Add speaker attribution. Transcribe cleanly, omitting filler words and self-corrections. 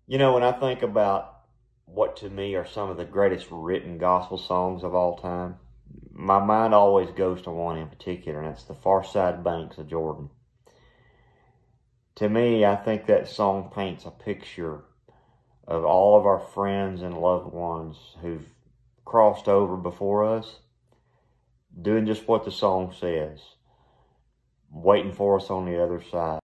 Speaker 1: You know, when I think about what to me are some of the greatest written gospel songs of all time, my mind always goes to one in particular, and it's The Far Side Banks of Jordan. To me, I think that song paints a picture of all of our friends and loved ones who've crossed over before us, doing just what the song says, waiting for us on the other side.